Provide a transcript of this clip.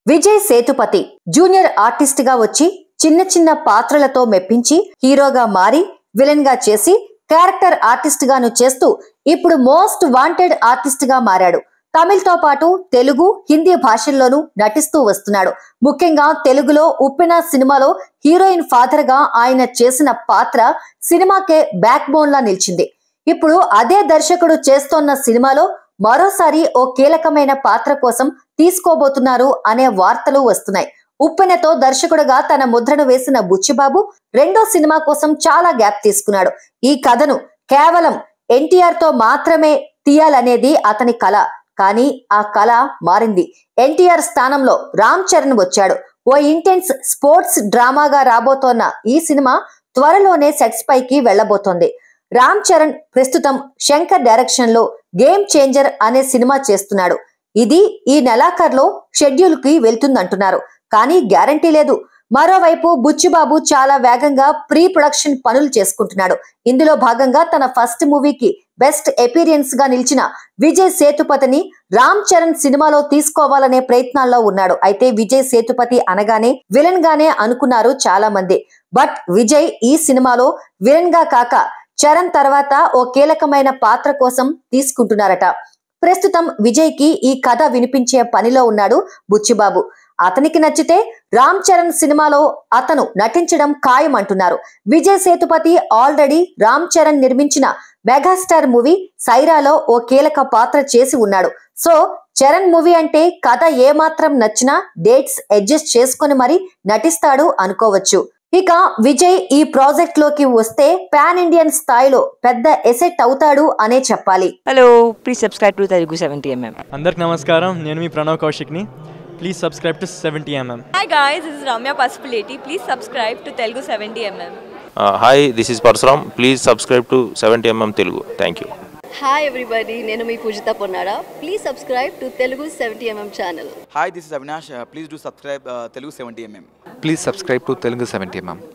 Vijay Sethupathi junior artist గా వచ్చి చిన్న చిన్న పాత్రలతో మెప్పించి హీరోగా మారి విలన్ గా చేసి క్యారెక్టర్ ఆర్టిస్ట్ గాను చేస్తూ ఇప్పుడు మోస్ట్ వాంటెడ్ ఆర్టిస్ట్ గా మారాడు. తమిళ్తో పాటు తెలుగు, హిందీ భాషల్లోనూ నటిస్తూ వస్తున్నాడు. ముఖ్యంగా తెలుగులో ఉప్పెన సినిమాలో హీరోయిన్ ఫాదర్ గా ఆయన చేసిన పాత్ర సినిమాకే బ్యాక్ బోన్ లా నిలిచింది. ఇప్పుడు అదే దర్శకుడు చేస్తోన్న సినిమాలో మరోసారి ఓ కీలకమైన పాత్ర కోసం తీసుకోబోతున్నారు అనే వార్తలు వస్తున్నాయి. ఉప్పెనతో దర్శకుడుగా తన ముద్రను వేసిన బుచ్చి బాబు రెండో సినిమా కోసం చాలా గ్యాప్ తీసుకున్నాడు. ఈ కథను కేవలం ఎన్టీఆర్ తో మాత్రమే తీయాలనేది అతని కల. కానీ ఆ కల మారింది. ఎన్టీఆర్ స్థానంలో రామ్ చరణ్ వచ్చాడు. ఓ ఇంటెన్స్ స్పోర్ట్స్ డ్రామాగా రాబోతోన్న ఈ సినిమా త్వరలోనే సెట్స్ పైకి వెళ్లబోతోంది. రామ్ చరణ్ ప్రస్తుతం శంకర్ డైరెక్షన్ లో గేమ్ చేంజర్ అనే సినిమా చేస్తున్నాడు. ఇది ఈ నెలాఖరులో షెడ్యూల్ కి వెళ్తుందంటున్నారు. కానీ గ్యారంటీ లేదు. మరోవైపు బుచ్చిబాబు చాలా వేగంగా ప్రీ ప్రొడక్షన్ పనులు చేసుకుంటున్నాడు. ఇందులో భాగంగా తన ఫస్ట్ మూవీకి బెస్ట్ అపీరియన్స్ గా నిలిచిన విజయ్ సేతుపతిని రామ్ చరణ్ సినిమాలో తీసుకోవాలనే ప్రయత్నాల్లో ఉన్నాడు. అయితే విజయ్ సేతుపతి అనగానే విలన్ గానే అనుకున్నారు చాలా మంది. బట్ విజయ్ ఈ సినిమాలో విలన్ గా కాక చరణ్ తర్వాత ఓ కీలకమైన పాత్ర కోసం తీసుకుంటున్నారట. ప్రస్తుతం విజయ్ కి ఈ కథ వినిపించే పనిలో ఉన్నాడు బుచ్చిబాబు. అతనికి నచ్చితే రామ్ చరణ్ సినిమాలో అతను నటించడం ఖాయం అంటున్నారు. విజయ్ సేతుపతి ఆల్రెడీ రామ్ చరణ్ నిర్మించిన మెగాస్టార్ మూవీ సైరాలో ఓ కీలక పాత్ర చేసి ఉన్నాడు. సో చరణ్ మూవీ అంటే కథ ఏమాత్రం నచ్చినా డేట్స్ అడ్జస్ట్ చేసుకుని మరి నటిస్తాడు అనుకోవచ్చు. ఇక విజయ్ ఈ ప్రాజెక్ట్ లోకి వస్తే పాన్ ఇండియన్ స్థాయిలో పెద్ద ఎసెట్ అవుతాడు అనే చెప్పాలి. Hello, please subscribe to Telugu 70mm. అందరికి నమస్కారం, నేను మీ ప్రణవ్ కౌశిక్ని. Please subscribe to 70mm. Hi guys, this is Ramya Pasupuleti. Please subscribe to Telugu 70mm. Hi, this is Parsuram. Please subscribe to 70mm Telugu. Thank you. Hi everybody, నేను మీ పూజిత Ponnada. Please subscribe to Telugu 70mm channel. Hi, this is Avinash. Please do subscribe Telugu 70mm. Please subscribe to Telugu 70mm.